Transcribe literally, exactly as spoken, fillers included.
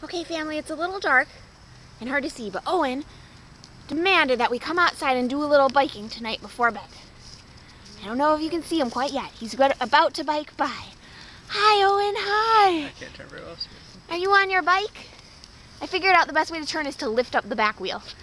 Okay, family, it's a little dark and hard to see, but Owen demanded that we come outside and do a little biking tonight before bed. I don't know if you can see him quite yet. He's about to bike by. Hi, Owen, hi. I can't turn very well. Are you on your bike? I figured out the best way to turn is to lift up the back wheel.